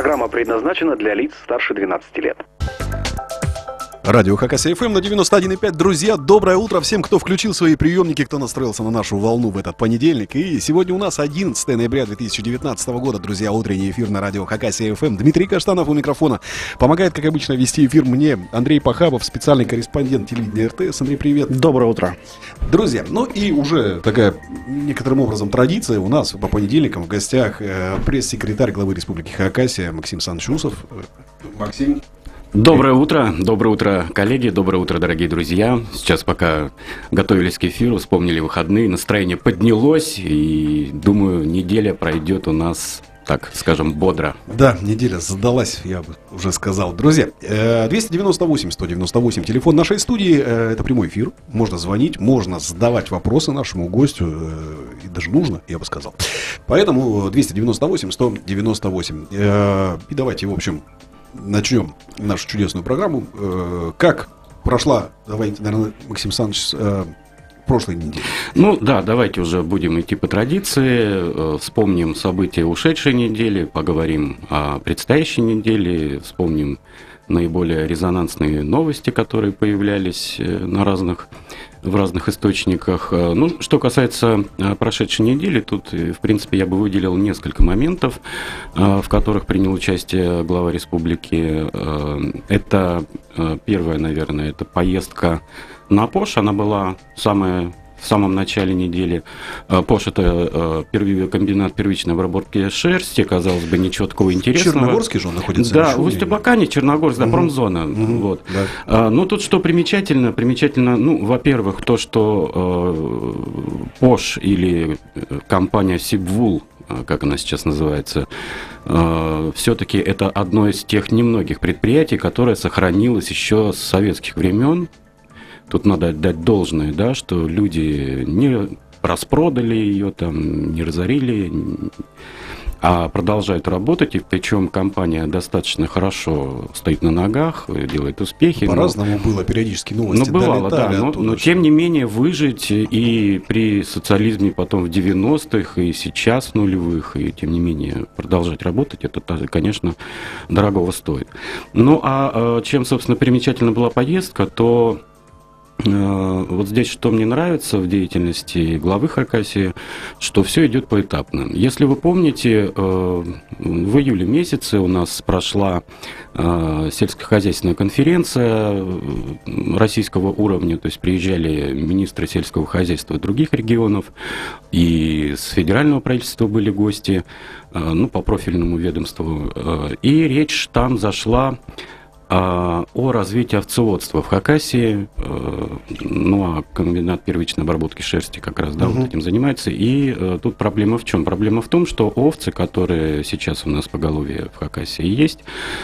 Программа предназначена для лиц старше 12 лет. Радио Хакасия ФМ на 91,5. Друзья, доброе утро всем, кто включил свои приемники, кто настроился на нашу волну в этот понедельник. И сегодня у нас 11 ноября 2019 года, друзья, утренний эфир на радио Хакасия ФМ. Дмитрий Каштанов у микрофона. Помогает, как обычно, вести эфир мне Андрей Пахабов, специальный корреспондент телевидения РТС. Андрей, привет. Доброе утро. Друзья, ну и уже такая, некоторым образом, традиция у нас по понедельникам в гостях пресс-секретарь главы Республики Хакасия Максим Санчусов. Максим. Доброе утро, коллеги, доброе утро, дорогие друзья. Сейчас пока готовились к эфиру, вспомнили выходные, настроение поднялось, и, думаю, неделя пройдет у нас, так скажем, бодро. Да, неделя задалась, я бы уже сказал. Друзья, 298-198, телефон нашей студии, это прямой эфир, можно звонить, можно задавать вопросы нашему гостю, и даже нужно, я бы сказал. Поэтому 298-198, и давайте, в общем... Начнем нашу чудесную программу. Как прошла, давайте, наверное, Максим Саныч, прошлой неделе? Ну да, давайте уже будем идти по традиции, вспомним события ушедшей недели, поговорим о предстоящей неделе, вспомним наиболее резонансные новости, которые появлялись в разных источниках. Ну, что касается прошедшей недели, тут, в принципе, я бы выделил несколько моментов, в которых принял участие глава республики. Это первое, наверное, это поездка на ПОШ. Она была в самом начале недели. ПОШ – это комбинат первичной обработки шерсти, казалось бы, ничего такого интересного. Черногорский же он находится? Да, в Усть-Абакане, Черногорск, да, промзона. Вот. Да. Ну, тут что примечательно, ну, во-первых, то, что ПОШ или компания Сибвул, как она сейчас называется, все-таки это одно из тех немногих предприятий, которое сохранилось еще с советских времен. Тут надо отдать должное, да, что люди не распродали ее, там, не разорили, а продолжают работать, и причем компания достаточно хорошо стоит на ногах, делает успехи. По-разному было, периодически новости бывало, да, но тем не менее выжить и при социализме потом в 90-х, и сейчас в нулевых, и тем не менее продолжать работать, это, конечно, дорогого стоит. Ну, а чем, собственно, примечательна была поездка, то... Вот здесь что мне нравится в деятельности главы Хакасии, что все идет поэтапно. Если вы помните, в июле месяце у нас прошла сельскохозяйственная конференция российского уровня, то есть приезжали министры сельского хозяйства других регионов, и с федерального правительства были гости, ну, по профильному ведомству, и речь там зашла о развитии овцеводства в Хакасии, ну, а комбинат первичной обработки шерсти как раз, да, вот этим занимается. И тут проблема в чем? Проблема в том, что овцы, которые сейчас у нас поголовье в Хакасии есть,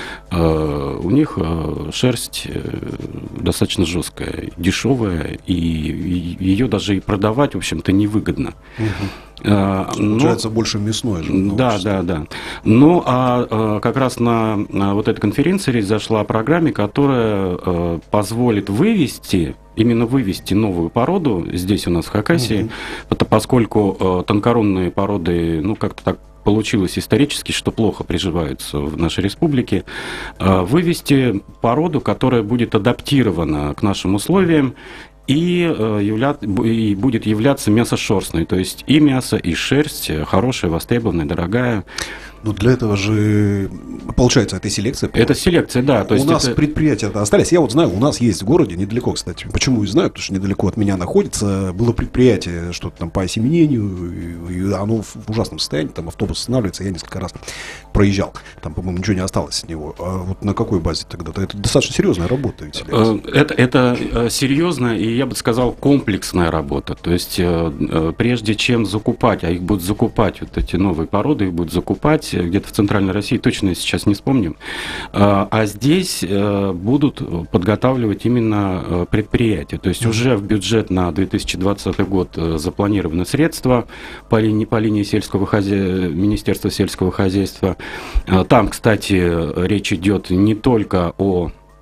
у них шерсть достаточно жесткая, дешевая, и ее даже и продавать, в общем-то, невыгодно. Получается, больше мясное же. Да. Ну, а как раз на вот этой конференции речь зашла о программе, которая позволит именно вывести новую породу здесь у нас в Хакасии, поскольку тонкорунные породы, ну, как-то так получилось исторически, что плохо приживаются в нашей республике, вывести породу, которая будет адаптирована к нашим условиям, и будет являться мясошерстной, то есть и мясо, и шерсть хорошая, востребованная, дорогая. Но для этого же, получается, это селекция. Это селекция, да. То есть у нас предприятия остались. Я вот знаю, у нас есть в городе, недалеко, кстати. Почему и знаю, потому что недалеко от меня находится. Было предприятие, что-то там по осеменению, и оно в ужасном состоянии. Там автобус останавливается, я несколько раз проезжал. Там, по-моему, ничего не осталось от него. А вот на какой базе тогда? Это достаточно серьезная работа ведь селекция. Это серьезная и, я бы сказал, комплексная работа. То есть прежде чем закупать, а их будут закупать, вот эти новые породы, их будут закупать где-то в Центральной России, точно сейчас не вспомним. А здесь будут подготавливать именно предприятия. То есть уже в бюджет на 2020 год запланированы средства по линии Министерства сельского хозяйства. Там, кстати, речь идет не только о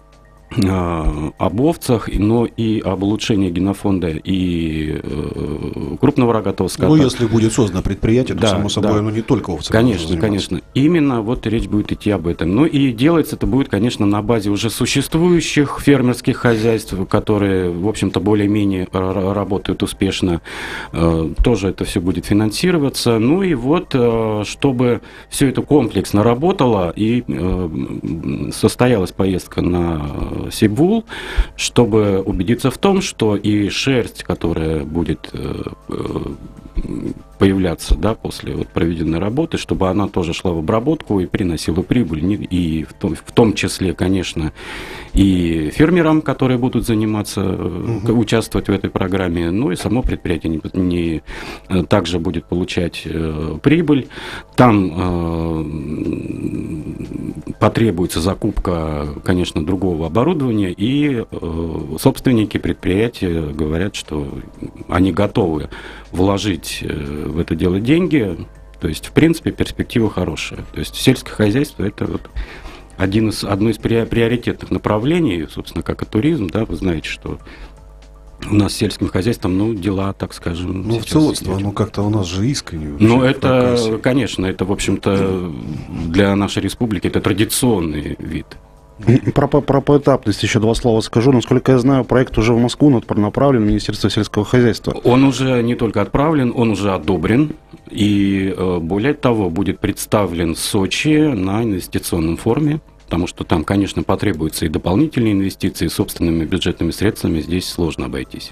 об овцах, но и об улучшении генофонда и крупного рогатого скота. Ну, если будет создано предприятие, то, Да, само собой, да. оно не только овцами Конечно, будет заниматься. конечно. Именно вот речь будет идти об этом. Ну и делается это будет, конечно, на базе уже существующих фермерских хозяйств, которые, в общем-то, более-менее работают успешно. Тоже это все будет финансироваться. Ну и вот, чтобы все это комплексно работало и состоялась поездка на Сибул, чтобы убедиться в том, что и шерсть, которая будет появляться, да, после вот проведенной работы, чтобы она тоже шла в обработку и приносила прибыль, и в том числе, конечно, и фермерам, которые будут заниматься, участвовать в этой программе, ну и само предприятие также будет получать прибыль. Там потребуется закупка, конечно, другого оборудования, и собственники предприятия говорят, что они готовы вложить в это дело деньги. То есть, в принципе, перспектива хорошая. То есть, сельское хозяйство – это вот одно из приоритетных направлений, собственно, как и туризм. Да, вы знаете, что у нас с сельским хозяйством, ну, дела, так скажем... Ну, овцеводство, оно как-то у нас же искренне. Ну, это, конечно, это, в общем-то, для нашей республики это традиционный вид. Про поэтапность еще два слова скажу. Насколько я знаю, проект уже в Москву направлен в Министерство сельского хозяйства. Он уже не только отправлен, он уже одобрен. И, более того, будет представлен в Сочи на инвестиционном форуме. Потому что там, конечно, потребуются и дополнительные инвестиции, собственными бюджетными средствами здесь сложно обойтись.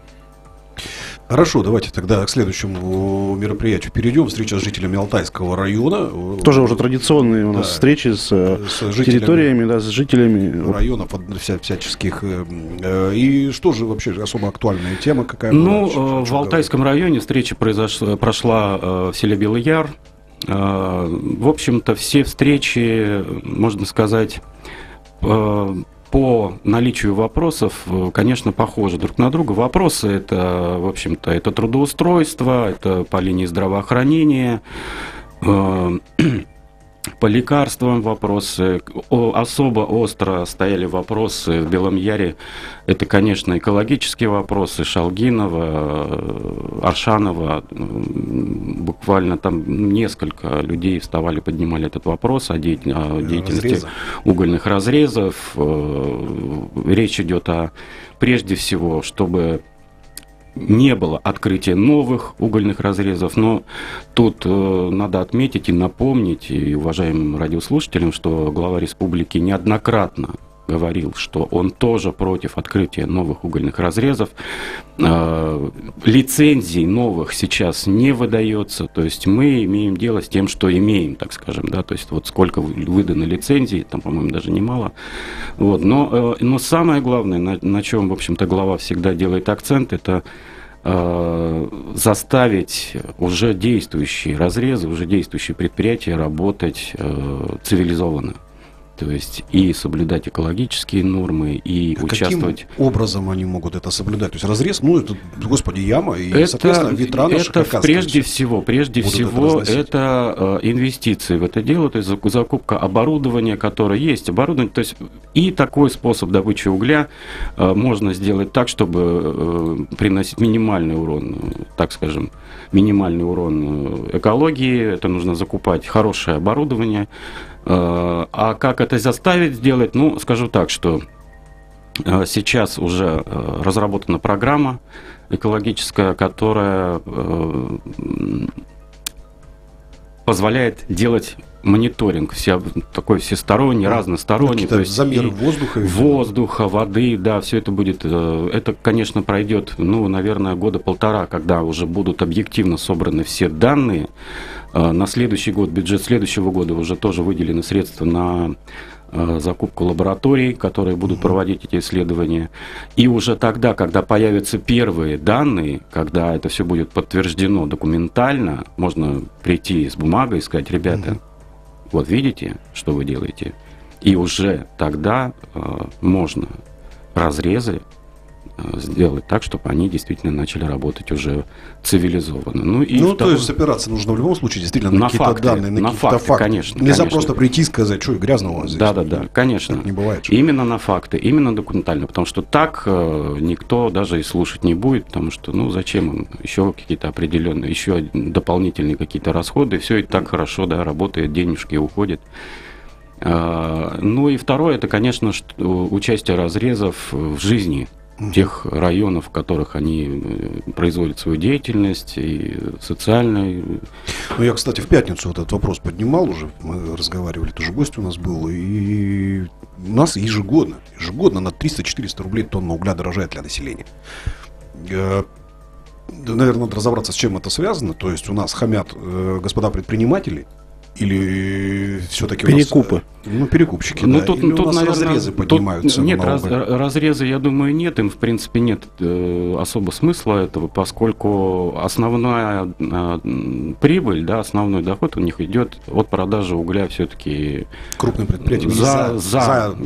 Хорошо, давайте тогда к следующему мероприятию перейдем. Встреча с жителями Алтайского района. Тоже уже традиционные у нас встречи с территориями, да, с жителями районов всяческих. И что же вообще особо актуальная тема какая была? Ну, в Алтайском районе встреча прошла в селе Белый Яр. В общем-то, все встречи, можно сказать, по наличию вопросов, конечно, похожи друг на друга. Вопросы это, в общем-то, это трудоустройство, это по линии здравоохранения, по лекарствам вопросы. Особо остро стояли вопросы в Белом Яре. Это, конечно, экологические вопросы Шалгинова, Аршанова. Буквально там несколько людей вставали, поднимали этот вопрос о деятельности угольных разрезов. Речь идет прежде всего, чтобы не было открытия новых угольных разрезов, но тут надо отметить и напомнить и уважаемым радиослушателям, что глава республики неоднократно говорил, что он тоже против открытия новых угольных разрезов. Лицензий новых сейчас не выдается, то есть мы имеем дело с тем, что имеем, так скажем, да, то есть вот сколько выдано лицензий, там, по-моему, даже немало. Вот. Но самое главное, на чем, в общем-то, глава всегда делает акцент, это заставить уже действующие разрезы, уже действующие предприятия работать цивилизованно. То есть и соблюдать экологические нормы, и участвовать... Каким образом они могут это соблюдать? То есть разрез, ну, это, господи, яма, и, соответственно, ветра наши это прежде всего это инвестиции в это дело, то есть закупка оборудования, которое есть, оборудование, то есть и такой способ добычи угля можно сделать так, чтобы приносить минимальный урон, так скажем, минимальный урон экологии, это нужно закупать хорошее оборудование. А как это заставить сделать? Ну, скажу так, что сейчас уже разработана программа экологическая, которая позволяет делать мониторинг такой всесторонний, разносторонний. То есть замеры воздуха, воды, да, все это будет. Это, конечно, пройдет, ну, наверное, года полтора, когда уже будут объективно собраны все данные. На следующий год, бюджет следующего года уже тоже выделены средства на закупку лабораторий, которые будут проводить эти исследования. И уже тогда, когда появятся первые данные, когда это все будет подтверждено документально, можно прийти с бумагой и сказать: ребята, вот видите, что вы делаете. И уже тогда можно разрезы сделать так, чтобы они действительно начали работать уже цивилизованно. Ну, и то есть опираться нужно в любом случае действительно на какие-то факты, данные, на какие-то факты, факты. конечно. Нельзя конечно. просто прийти и сказать, что грязного у вас здесь. Да, конечно. Так не бывает. Именно на факты, именно документально, потому что так никто даже и слушать не будет, потому что, зачем им еще какие-то определенные, еще дополнительные какие-то расходы, все и так хорошо, да, работает, денежки уходят. Ну и второе, это, конечно, участие разрезов в жизни тех районов, в которых они производят свою деятельность, и социальную. Я, кстати, в пятницу этот вопрос поднимал уже, мы разговаривали, тоже гость у нас был, и у нас ежегодно на 300-400 рублей тонна угля дорожает для населения. Наверное, надо разобраться, с чем это связано, то есть у нас хамят господа предприниматели, или все-таки перекупы. Перекупщики, да. Тут, или у нас наверное, разрезы поднимаются. Нет, разрезы, я думаю, нет. Им, в принципе, нет особо смысла этого, поскольку основная прибыль, да, основной доход у них идет от продажи угля все-таки крупным предприятиям за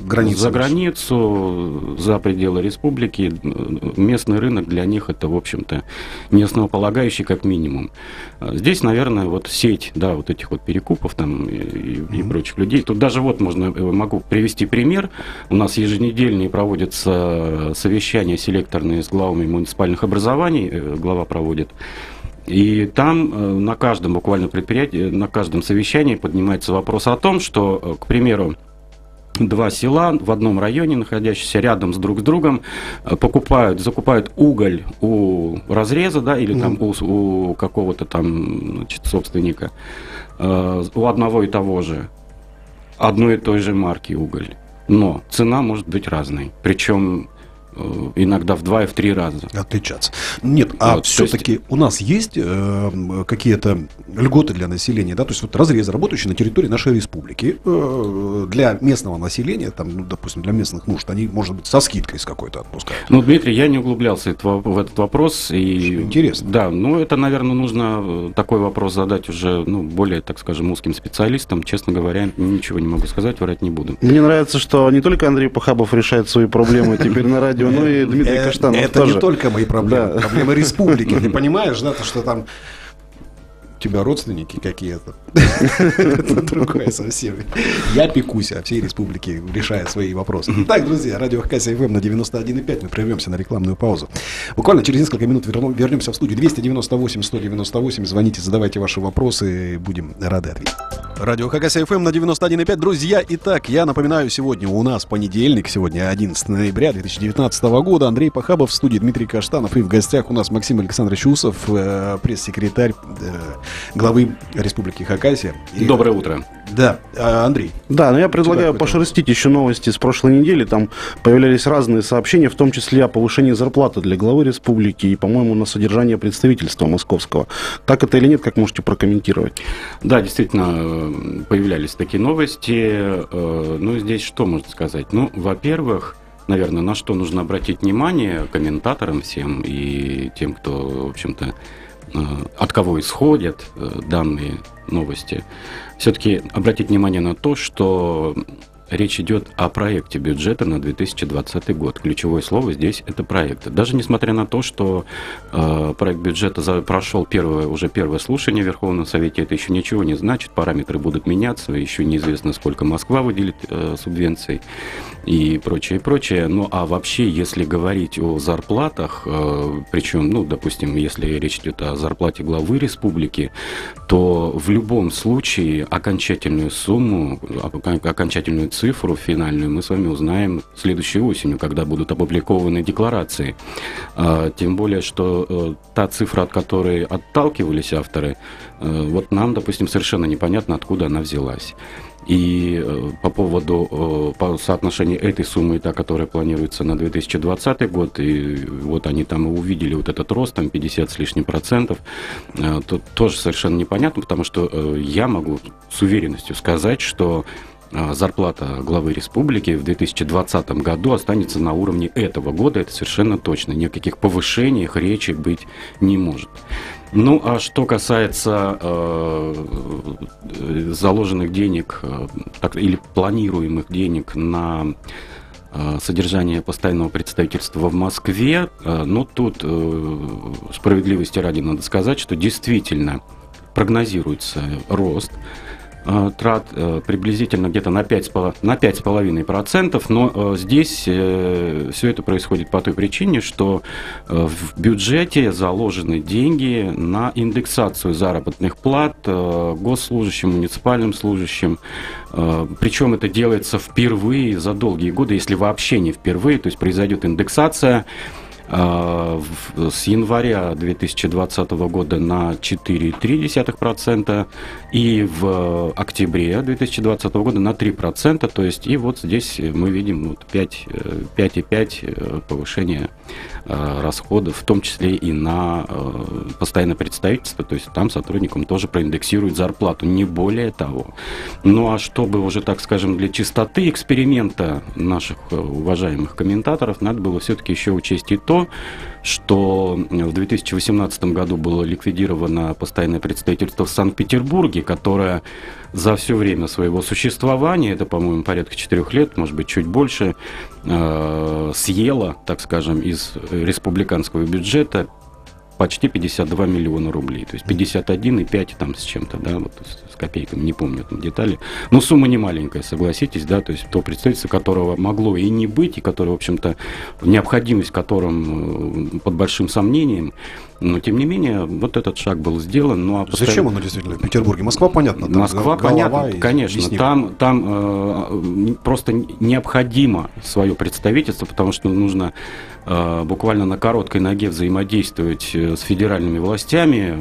границу, за пределы республики. Местный рынок для них это, в общем-то, не основополагающий как минимум. Здесь, наверное, вот сеть, да, вот этих вот перекупов там и прочих людей. Тут даже могу привести пример. У нас еженедельные проводятся совещания селекторные с главами муниципальных образований, глава проводит. И там на каждом буквально предприятии, на каждом совещании поднимается вопрос о том, что, к примеру, два села в одном районе, находящиеся рядом друг с другом, закупают уголь у разреза, да, или там у какого-то там, собственника, у одного и того же, одной и той же марки уголь. Но цена может быть разной. Причем иногда в 2 и в 3 раза. Отличаться. Нет, а все-таки у нас есть какие-то льготы для населения, да, то есть вот разрезы, работающие на территории нашей республики, для местного населения, там, допустим, для местных нужд, они, может быть, со скидкой с какой-то отпускают. Дмитрий, я не углублялся в этот вопрос. Интересно. Да, это, наверное, нужно такой вопрос задать уже, более, так скажем, узким специалистам. Честно говоря, ничего не могу сказать, врать не буду. Мне нравится, что не только Андрей Пахабов решает свои проблемы теперь на радио, но и Дмитрий Каштанов это тоже. Не только мои проблемы, да. Проблемы республики. Ты понимаешь, да, то, что там у тебя родственники какие-то. Это другое совсем. Я пекусь о всей республике, решая свои вопросы. Так, друзья, радио Хакасия ФМ на 91,5. Мы прервемся на рекламную паузу. Буквально через несколько минут вернемся в студию. 298-198. Звоните, задавайте ваши вопросы. Будем рады ответить. Радио Хакасия ФМ на 91,5. Друзья, итак, я напоминаю, сегодня у нас понедельник, сегодня 11 ноября 2019 года. Андрей Пахабов в студии, Дмитрий Каштанов. И в гостях у нас Максим Александрович Усов, пресс-секретарь главы Республики Хакасия. Доброе утро. Да, Андрей. Да, но я предлагаю пошерстить еще новости с прошлой недели. Там появлялись разные сообщения, в том числе о повышении зарплаты для главы республики и, по-моему, на содержание представительства московского. Так это или нет, как можете прокомментировать? Да, действительно, появлялись такие новости. Здесь что можно сказать? Во-первых, наверное, на что нужно обратить внимание комментаторам всем и тем, кто, в общем-то, от кого исходят данные новости, все-таки обратить внимание на то, что речь идет о проекте бюджета на 2020 год. Ключевое слово здесь – это проект. Даже несмотря на то, что проект бюджета прошел первое слушание в Верховном Совете, это еще ничего не значит, параметры будут меняться, еще неизвестно, сколько Москва выделит субвенций и прочее, прочее. А вообще, если говорить о зарплатах, причем, допустим, если речь идет о зарплате главы республики, то в любом случае окончательную сумму, окончательную цифру финальную мы с вами узнаем следующей осенью, когда будут опубликованы декларации. Тем более, что та цифра, от которой отталкивались авторы, вот нам, допустим, совершенно непонятно, откуда она взялась. И по соотношению этой суммы и та, которая планируется на 2020 год, и вот они там и увидели вот этот рост, там 50 с лишним %, то тоже совершенно непонятно, потому что я могу с уверенностью сказать, что зарплата главы республики в 2020 году останется на уровне этого года, это совершенно точно. Ни о каких повышениях речи быть не может. А что касается заложенных денег или планируемых денег на содержание постоянного представительства в Москве. Но тут справедливости ради надо сказать, что действительно прогнозируется рост трат приблизительно где-то на 5,5%, но здесь все это происходит по той причине, что в бюджете заложены деньги на индексацию заработных плат госслужащим, муниципальным служащим, причем это делается впервые за долгие годы, если вообще не впервые, то есть произойдет индексация с января 2020 года на 4,3% и в октябре 2020 года на 3%. То есть и вот здесь мы видим 5,5 повышения расходов, в том числе и на постоянное представительство. То есть там сотрудникам тоже проиндексируют зарплату, не более того. Ну а чтобы уже, так скажем, для чистоты эксперимента наших уважаемых комментаторов, надо было все-таки еще учесть и то, что в 2018 году было ликвидировано постоянное представительство в Санкт-Петербурге, которое за все время своего существования, это, по-моему, порядка 4 лет, может быть, чуть больше, съело, так скажем, из республиканского бюджета почти 52 миллиона рублей. То есть 51,5 там с чем-то, да, вот с копейками, не помню там детали. Но сумма не маленькая, согласитесь, да, то есть то представительство, которого могло и не быть, и которое, в общем-то, необходимость которым под большим сомнением, но, тем не менее, вот этот шаг был сделан. Ну, а зачем оно действительно в Петербурге? Москва, понятно. Там Москва, понятно, конечно. Там просто необходимо свое представительство, потому что нужно буквально на короткой ноге взаимодействовать с федеральными властями.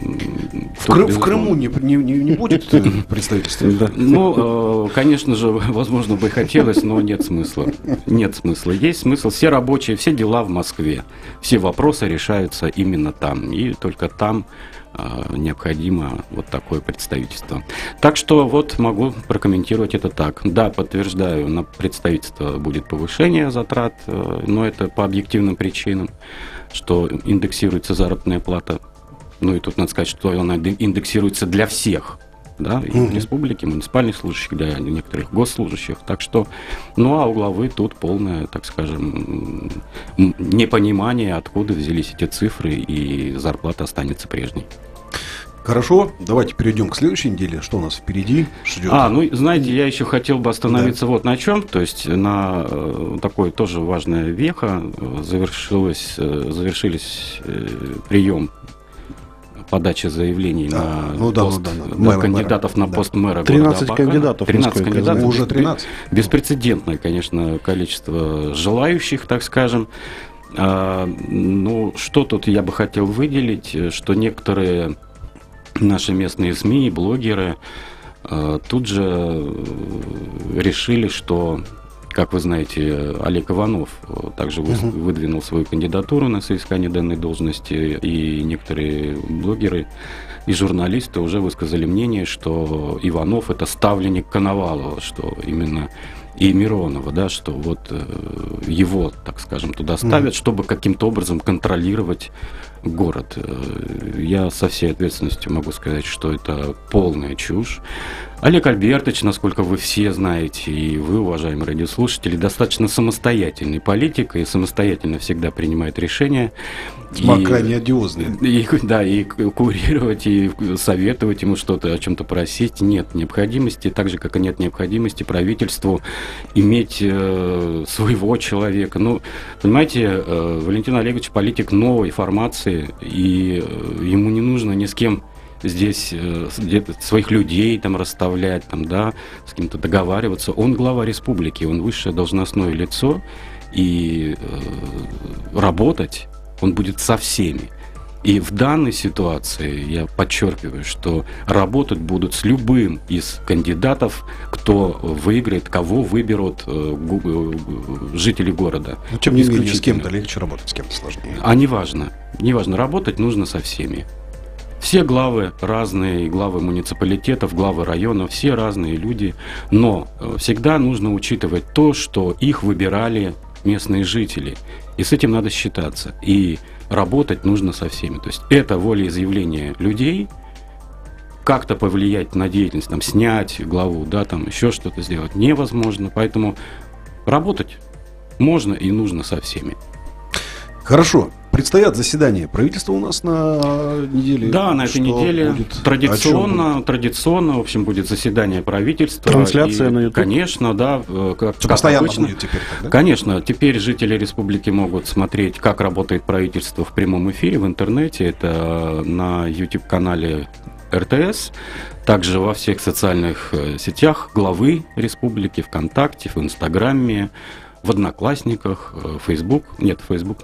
В Крыму не будет представительства? Ну, конечно же, возможно, бы хотелось, но нет смысла. Нет смысла. Есть смысл. Все рабочие, все дела в Москве. Все вопросы решаются именно там. И только там необходимо вот такое представительство. Так что вот могу прокомментировать это так. Да, подтверждаю, на представительство будет повышение затрат, но это по объективным причинам, что индексируется заработная плата. Ну и тут надо сказать, что она индексируется для всех. Да, и в республике, муниципальных служащих, для некоторых госслужащих. Так что, ну а у главы тут полное, так скажем, непонимание, откуда взялись эти цифры, и зарплата останется прежней. Хорошо, давайте перейдем к следующей неделе. Что у нас впереди? Ну, знаете, я еще хотел бы остановиться вот на чем. То есть на такой тоже важная веха завершились прием подачи заявлений на кандидатов на пост мэра города Абакана. 13 кандидатов. 13 кандидатов. Уже 13. Беспрецедентное, конечно, количество желающих, так скажем. Ну, что тут я бы хотел выделить, что некоторые наши местные СМИ и блогеры тут же решили, что, как вы знаете, Олег Иванов также выдвинул свою кандидатуру на соискание данной должности, и некоторые блогеры и журналисты уже высказали мнение, что Иванов — это ставленник Коновалова, что именно и Миронова, да, что вот его, так скажем, туда ставят, чтобы каким-то образом контролировать город. Я со всей ответственностью могу сказать, что это полная чушь. Олег Альбертович, насколько вы все знаете, и вы, уважаемые радиослушатели, достаточно самостоятельный политик и самостоятельно всегда принимает решения. Крайне одиозные. И курировать, и советовать ему что-то, о чем-то просить нет необходимости, так же, как и нет необходимости правительству иметь своего человека. Ну, понимаете, Валентин Олегович политик новой формации, и ему не нужно ни с кем здесь где-то своих людей там расставлять, там, да, с кем-то договариваться. Он глава республики, он высшее должностное лицо, и работать он будет со всеми. И в данной ситуации я подчеркиваю, что работать будут с любым из кандидатов, кто выиграет, кого выберут жители города. Но тем не менее, с кем-то легче работать, с кем-то сложнее. А неважно, работать нужно со всеми. Все главы разные, главы муниципалитетов, главы районов, все разные люди, но всегда нужно учитывать то, что их выбирали местные жители, и с этим надо считаться, и работать нужно со всеми. То есть это волеизъявление людей, как-то повлиять на деятельность, там, снять главу, да, там, еще что-то сделать невозможно, поэтому работать можно и нужно со всеми. Хорошо. Предстоят заседания правительства у нас на неделе. Да, на этой неделе традиционно, в общем, будет заседание правительства. Трансляция на YouTube. Конечно, да. Как постоянно обычно будет теперь, да? Конечно, теперь жители республики могут смотреть, как работает правительство в прямом эфире в интернете. Это на YouTube-канале РТС, также во всех социальных сетях главы республики, ВКонтакте, в Инстаграме, в Одноклассниках, Facebook нет.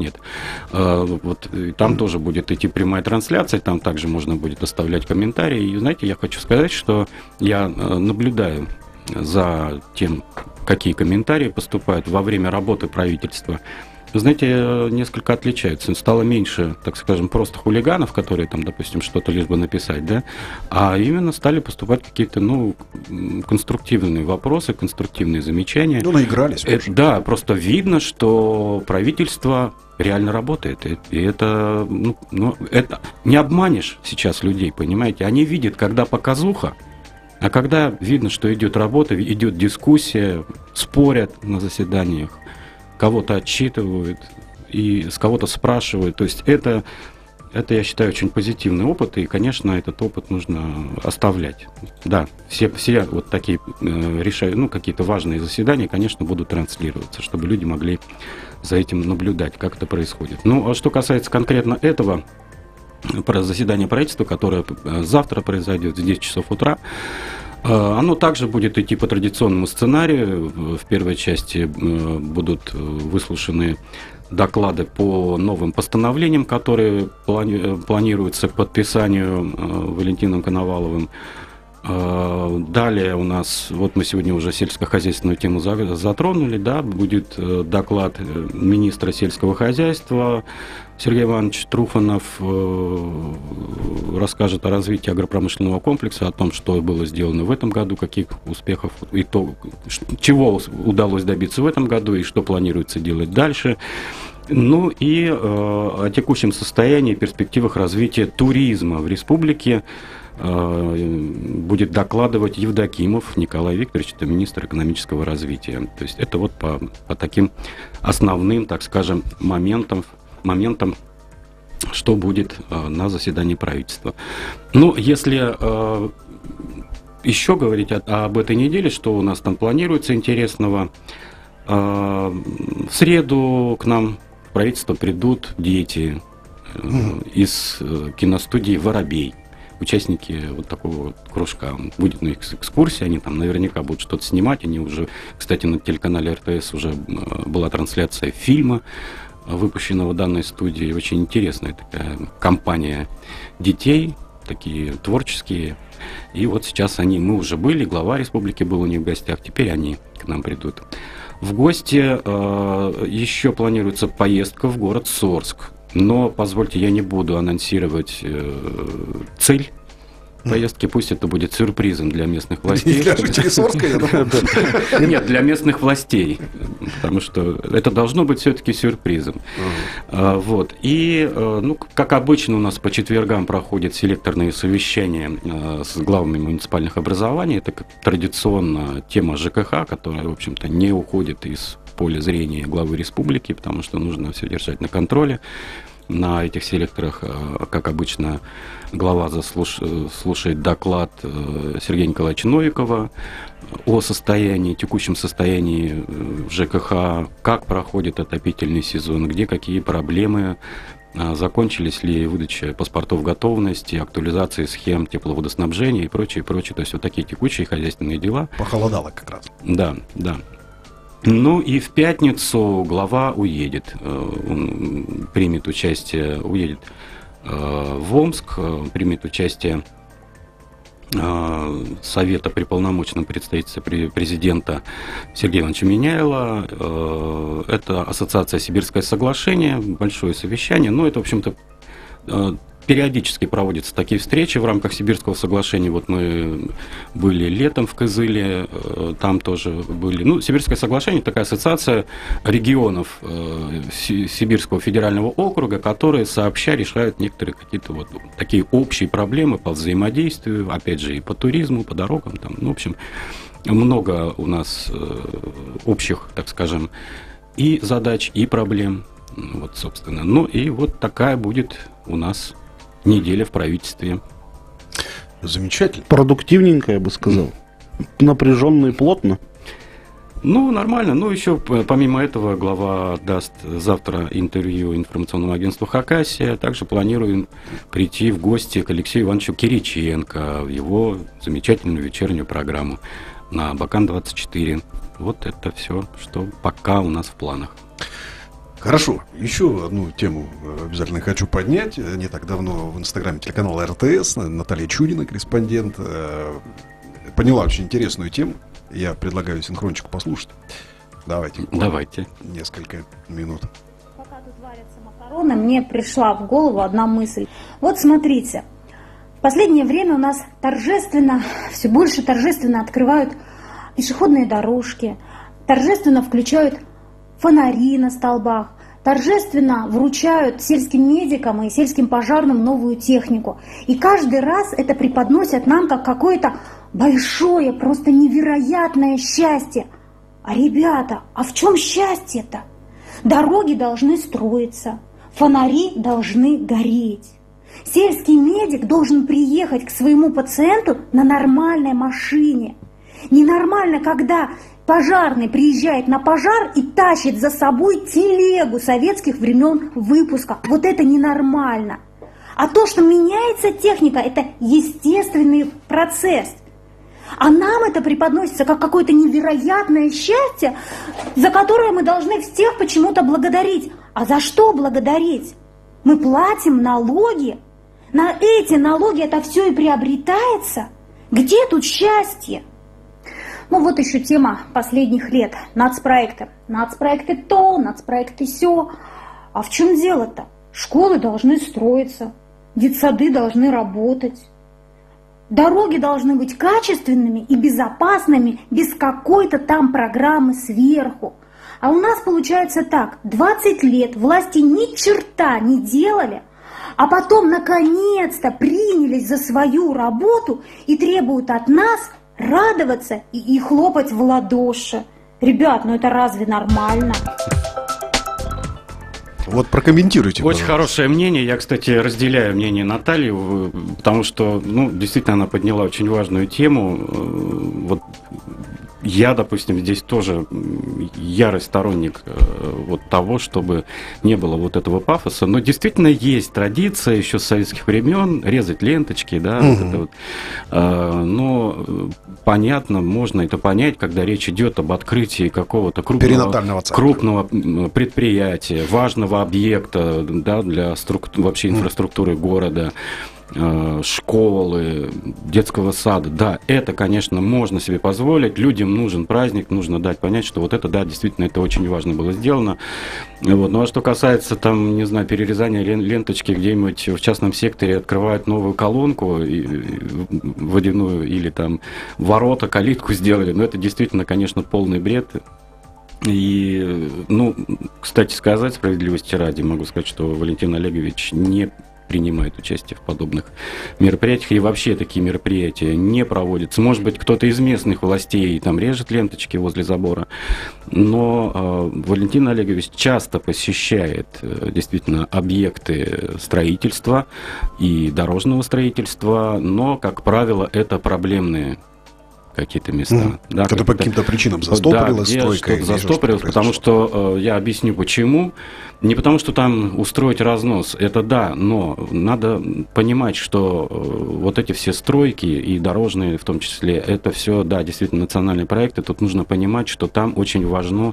Вот там тоже будет идти прямая трансляция, там также можно будет оставлять комментарии. И, знаете, я хочу сказать, что я наблюдаю за тем, какие комментарии поступают во время работы правительства. Вы знаете, несколько отличаются. Стало меньше, так скажем, просто хулиганов, которые там, допустим, что-то лишь бы написать, да, а именно стали поступать какие-то, конструктивные вопросы, конструктивные замечания. Наигрались. Да, просто видно, что правительство реально работает. И это, это не обманешь сейчас людей, понимаете? Они видят, когда показуха, а когда видно, что идет работа, идет дискуссия, спорят на заседаниях, кого-то отчитывают и с кого-то спрашивают. То есть это, я считаю, очень позитивный опыт, и, конечно, этот опыт нужно оставлять. Да, все вот такие какие-то важные заседания, конечно, будут транслироваться, чтобы люди могли за этим наблюдать, как это происходит. А что касается конкретно этого заседания правительства, которое завтра произойдет в 10 часов утра, оно также будет идти по традиционному сценарию. В первой части будут выслушаны доклады по новым постановлениям, которые планируются к подписанию Валентином Коноваловым. Далее у нас, вот мы сегодня уже сельскохозяйственную тему затронули, да, будет доклад министра сельского хозяйства Сергей Иванович Труфанов, расскажет о развитии агропромышленного комплекса, о том, что было сделано в этом году, каких успехов и чего удалось добиться в этом году и что планируется делать дальше. И о текущем состоянии и перспективах развития туризма в республике будет докладывать Евдокимов Николай Викторович, это министр экономического развития. То есть это вот по таким основным, так скажем, моментам, что будет на заседании правительства. Если еще говорить об этой неделе, что у нас там планируется интересного, в среду к нам в правительство придут дети из киностудии «Воробей». Участники вот такого кружка. Будет на их экскурсии, они там наверняка будут что-то снимать. Они уже, кстати, на телеканале РТС уже была трансляция фильма, выпущенного данной студией. Очень интересная такая компания детей, такие творческие. И вот сейчас мы уже были, глава республики был у них в гостях, теперь они к нам придут. В гости еще планируется поездка в город Сорск. Но, позвольте, я не буду анонсировать цель поездки, пусть это будет сюрпризом для местных властей. Для жителей Сорска, я думаю. Нет, для местных властей, потому что это должно быть все-таки сюрпризом. Вот. И, как обычно, у нас по четвергам проходят селекторные совещания с главами муниципальных образований. Это традиционно тема ЖКХ, которая, в общем-то, не уходит из поля зрения главы республики, потому что нужно все держать на контроле. На этих селекторах, как обычно, глава слушает доклад Сергея Николаевича Новикова о текущем состоянии ЖКХ, как проходит отопительный сезон, где какие проблемы, закончились ли выдача паспортов готовности, актуализации схем тепловодоснабжения и прочее, прочее. То есть вот такие текущие хозяйственные дела. Похолодало как раз. Да. И в пятницу глава уедет. Он уедет в Омск, примет участие Совета при полномочном представительстве президента Сергея Ивановича Миняйла. Это Ассоциация «Сибирское соглашение», большое совещание. Это, в общем-то, периодически проводятся такие встречи в рамках Сибирского соглашения. Вот мы были летом в Кызыле, там тоже были. Сибирское соглашение – такая ассоциация регионов Сибирского федерального округа, которые сообща решают некоторые какие-то вот такие общие проблемы по взаимодействию, опять же, и по туризму, по дорогам. В общем, много у нас общих, так скажем, и задач, и проблем. Вот, собственно. Ну и вот такая будет у нас неделя в правительстве. Замечательно. Продуктивненько, я бы сказал. Напряженно и плотно. Ну, нормально. Ну, еще помимо этого глава даст завтра интервью информационному агентству «Хакасия». Также планируем прийти в гости к Алексею Ивановичу Кириченко в его замечательную вечернюю программу на Бакан-24. Вот это все, что пока у нас в планах. Хорошо. Еще одну тему обязательно хочу поднять. Не так давно в инстаграме телеканала РТС Наталья Чудина, корреспондент, поняла очень интересную тему. Я предлагаю синхрончику послушать. Давайте. Несколько минут. Пока тут варятся макароны, мне пришла в голову одна мысль. Вот смотрите, в последнее время у нас все больше торжественно открывают пешеходные дорожки, торжественно включают фонари на столбах, торжественно вручают сельским медикам и сельским пожарным новую технику. И каждый раз это преподносят нам как какое-то большое, просто невероятное счастье. А, ребята, а в чем счастье-то? Дороги должны строиться, фонари должны гореть. Сельский медик должен приехать к своему пациенту на нормальной машине. Ненормально, когда пожарный приезжает на пожар и тащит за собой телегу советских времен выпуска. Вот это ненормально. А то, что меняется техника, это естественный процесс. А нам это преподносится как какое-то невероятное счастье, за которое мы должны всех почему-то благодарить. А за что благодарить? Мы платим налоги. На эти налоги это все и приобретается. Где тут счастье? Ну вот еще тема последних лет. Нацпроекты. Нацпроекты то, нацпроекты сё. А в чем дело-то? Школы должны строиться, детсады должны работать. Дороги должны быть качественными и безопасными, без какой-то там программы сверху. А у нас получается так, 20 лет власти ни черта не делали, а потом наконец-то принялись за свою работу и требуют от нас радоваться и хлопать в ладоши. Ребят, ну это разве нормально? Вот прокомментируйте. Очень хорошее мнение. Я, кстати, разделяю мнение Натальи, потому что, действительно, она подняла очень важную тему. Вот я, допустим, здесь тоже ярый сторонник вот того, чтобы не было вот этого пафоса. Но действительно есть традиция еще с советских времен резать ленточки, да. Вот это вот. Но понятно, можно это понять, когда речь идет об открытии какого-то крупного предприятия, важного объекта, да, для вообще инфраструктуры города. Школы, детского сада. Да, это, конечно, можно себе позволить. Людям нужен праздник, нужно дать понять, что вот это, да, действительно, это очень важно было сделано. Вот. Ну, а что касается, там, не знаю, перерезания ленточки где-нибудь в частном секторе, открывают новую колонку водяную или там ворота, калитку сделали, но это действительно, конечно, полный бред. И, кстати сказать, справедливости ради, могу сказать, что Валентин Олегович не принимает участие в подобных мероприятиях, и вообще такие мероприятия не проводятся. Может быть, кто-то из местных властей там режет ленточки возле забора, но Валентин Олегович часто посещает действительно объекты строительства и дорожного строительства, но, как правило, это проблемные какие-то места. Да, когда по каким-то причинам застопорилась стройка. Застопорилась, потому что, я объясню почему. Не потому, что там устроить разнос, это да, но надо понимать, что вот эти все стройки и дорожные в том числе, это все, да, действительно национальные проекты. Тут нужно понимать, что там очень важны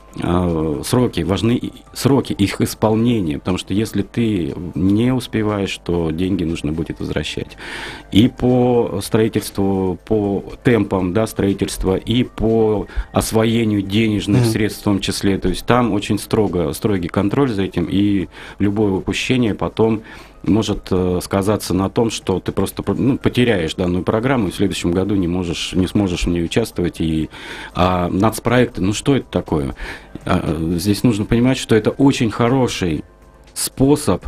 сроки их исполнения, потому что если ты не успеваешь, то деньги нужно будет возвращать. И по строительству, по темпам, да, строительства, и по освоению денежных средств в том числе. То есть там очень строгий контроль за этим, и любое упущение потом может сказаться на том, что ты просто потеряешь данную программу и в следующем году не сможешь в ней участвовать. А нацпроекты, что это такое? Здесь нужно понимать, что это очень хороший способ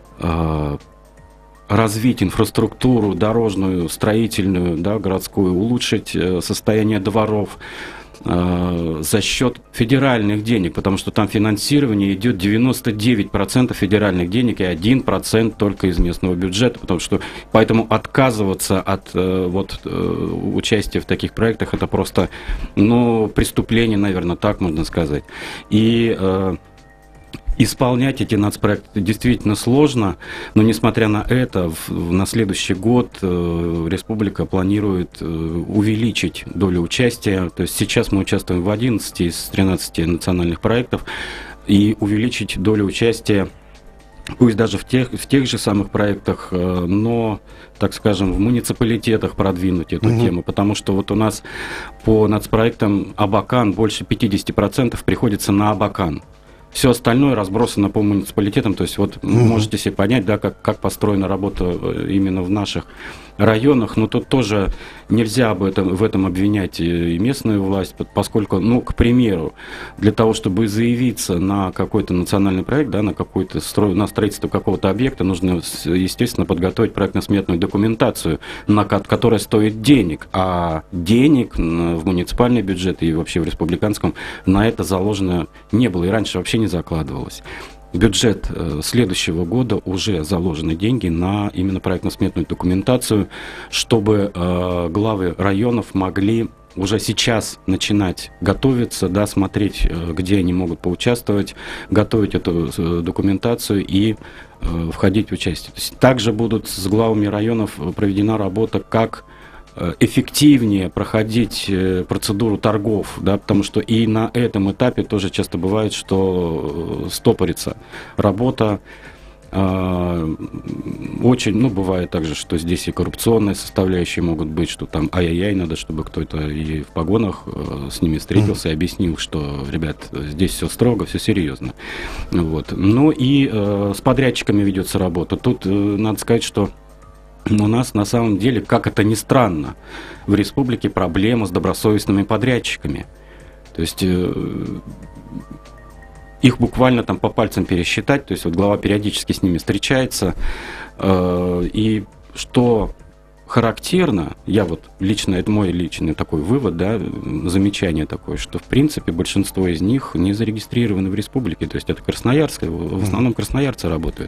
развить инфраструктуру дорожную, строительную, да, городскую, улучшить состояние дворов, за счет федеральных денег, потому что там финансирование идет 99% федеральных денег и 1% только из местного бюджета, потому что поэтому отказываться от участия в таких проектах это просто преступление, наверное, так можно сказать. И исполнять эти нацпроекты действительно сложно, но несмотря на это, на следующий год республика планирует увеличить долю участия. То есть сейчас мы участвуем в 11 из 13 национальных проектов, и увеличить долю участия, пусть даже в тех же самых проектах, но, так скажем, в муниципалитетах продвинуть эту тему, потому что вот у нас по нацпроектам Абакан больше 50% приходится на Абакан. Все остальное разбросано по муниципалитетам, то есть вот можете себе понять, да, как построена работа именно в наших районах, но тут тоже нельзя в этом обвинять и местную власть, поскольку, к примеру, для того, чтобы заявиться на какой-то национальный проект, да, на строительство какого-то объекта, нужно, естественно, подготовить проектно-сметную документацию, которая стоит денег, а денег в муниципальный бюджет и вообще в республиканском на это заложено не было и раньше вообще не закладывалось. Бюджет следующего года уже заложены деньги на именно проектно-сметную документацию, чтобы главы районов могли уже сейчас начинать готовиться, да, смотреть, где они могут поучаствовать, готовить эту документацию и входить в участие. То есть также будут с главами районов проведена работа, как эффективнее проходить процедуру торгов, да, потому что и на этом этапе тоже часто бывает, что стопорится работа. Очень, бывает также, что здесь и коррупционные составляющие могут быть, что там ай-яй-яй, надо, чтобы кто-то и в погонах с ними встретился и объяснил, что, ребят, здесь все строго, все серьезно. Вот. И с подрядчиками ведется работа. Тут надо сказать, что у нас на самом деле, как это ни странно, в республике проблема с добросовестными подрядчиками. То есть их буквально там по пальцам пересчитать, то есть вот глава периодически с ними встречается. И что характерно, это мой личный такой вывод, да, замечание такое, что в принципе большинство из них не зарегистрированы в республике, то есть это красноярское, в основном красноярцы работают.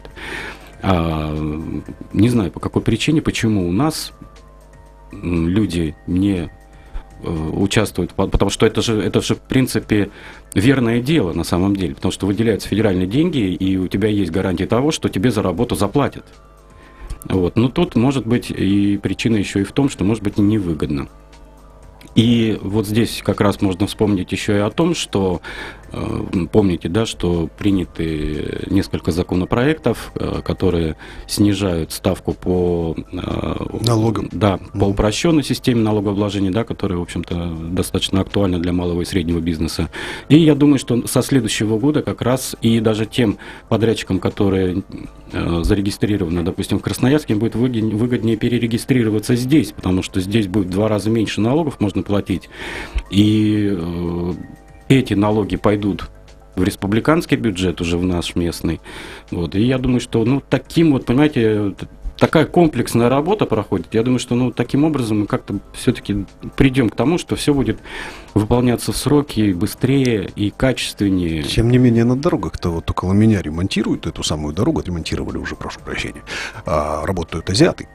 Не знаю, по какой причине, почему у нас люди не участвуют, потому что это же в принципе верное дело на самом деле, потому что выделяются федеральные деньги, и у тебя есть гарантия того, что тебе за работу заплатят. Вот. Но тут может быть и причина еще и в том, что может быть невыгодно. И вот здесь как раз можно вспомнить еще и о том, что, помните, да, что приняты несколько законопроектов, которые снижают ставку по налогам, да, по упрощенной системе налогообложения, да, которая, в общем-то, достаточно актуальна для малого и среднего бизнеса. И я думаю, что со следующего года как раз и даже тем подрядчикам, которые зарегистрированы, допустим, в Красноярске, будет выгоднее перерегистрироваться здесь, потому что здесь будет в 2 раза меньше налогов можно платить. И эти налоги пойдут в республиканский бюджет, уже в наш местный. Вот. И я думаю, что таким вот, понимаете, такая комплексная работа проходит. Я думаю, что таким образом мы как-то все-таки придем к тому, что все будет выполняться в сроки быстрее и качественнее. Тем не менее, на дорогах-то вот около меня ремонтируют эту самую дорогу, отремонтировали уже, прошу прощения, работают азиаты.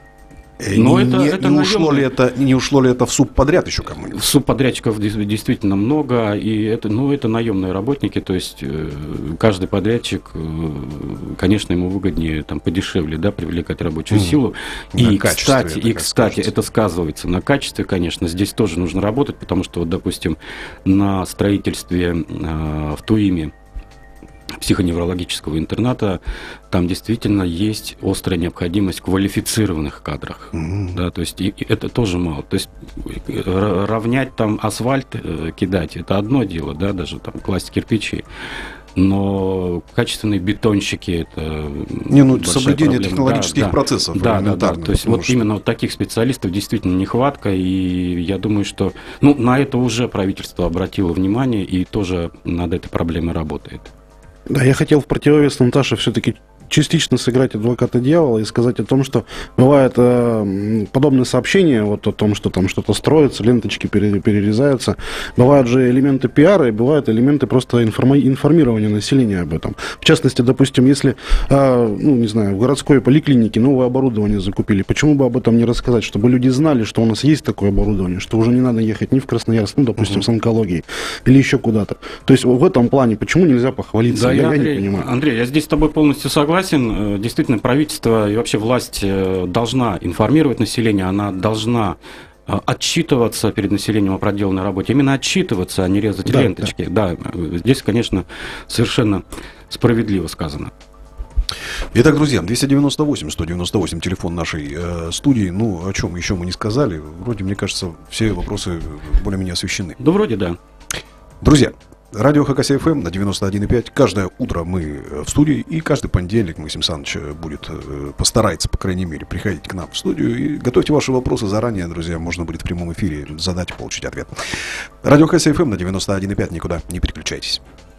Не ушло ли это в субподряд еще кому-нибудь? Субподрядчиков действительно много, и это наемные работники, то есть каждый подрядчик, конечно, ему выгоднее подешевле, да, привлекать рабочую силу. И, кстати, это сказывается на качестве, конечно, здесь тоже нужно работать, потому что, допустим, на строительстве в Туиме психоневрологического интерната, там действительно есть острая необходимость в квалифицированных кадрах. Да, то есть это тоже мало. То есть равнять там асфальт, кидать, это одно дело, да, даже там класть кирпичи. Но качественные бетонщики — это соблюдение технологических процессов. Да. То есть вот именно таких специалистов действительно нехватка, и я думаю, что на это уже правительство обратило внимание и тоже над этой проблемой работает. Да, я хотел в противовес Наташе все-таки частично сыграть адвоката дьявола и сказать о том, что бывает подобные сообщения, вот о том, что там что-то строится, ленточки перерезаются. Бывают же элементы пиара и бывают элементы просто информирования населения об этом. В частности, допустим, если, не знаю, в городской поликлинике новое оборудование закупили, почему бы об этом не рассказать, чтобы люди знали, что у нас есть такое оборудование, что уже не надо ехать ни в Красноярск, допустим, с онкологией или еще куда-то. То есть в этом плане почему нельзя похвалиться? Да, я не понимаю. Андрей, я здесь с тобой полностью согласен. Действительно, правительство и вообще власть должна информировать население, она должна отчитываться перед населением о проделанной работе. Именно отчитываться, а не резать ленточки. Да, здесь, конечно, совершенно справедливо сказано. Итак, друзья, 298-198, телефон нашей студии. Ну, о чем еще мы не сказали. Вроде, мне кажется, все вопросы более-менее освещены. Да, вроде да. Друзья, радио Хакасия ФМ на 91,5. Каждое утро мы в студии, и каждый понедельник Максим Саныч постарается, по крайней мере, приходить к нам в студию. И готовьте ваши вопросы заранее, друзья, можно будет в прямом эфире задать и получить ответ. Радио Хакасия ФМ на 91,5, никуда не переключайтесь.